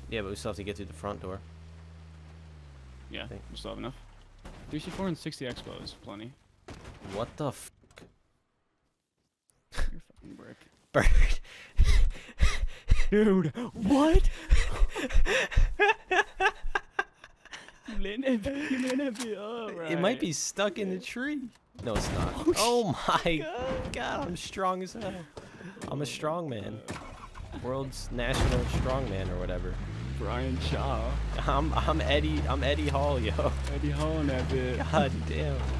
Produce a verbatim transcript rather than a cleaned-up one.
Yeah, but we still have to get through the front door. Yeah, we still have enough. three C four and sixty expo is plenty. What the f? You're fucking brick. Bird. Dude, what? It might be stuck in the tree. No, it's not. Oh, Oh my god. god, I'm strong as hell. I'm a strong man. World's national strongman or whatever. Brian Shaw. I'm I'm Eddie I'm Eddie Hall, yo. Eddie Hall in that bit. God damn.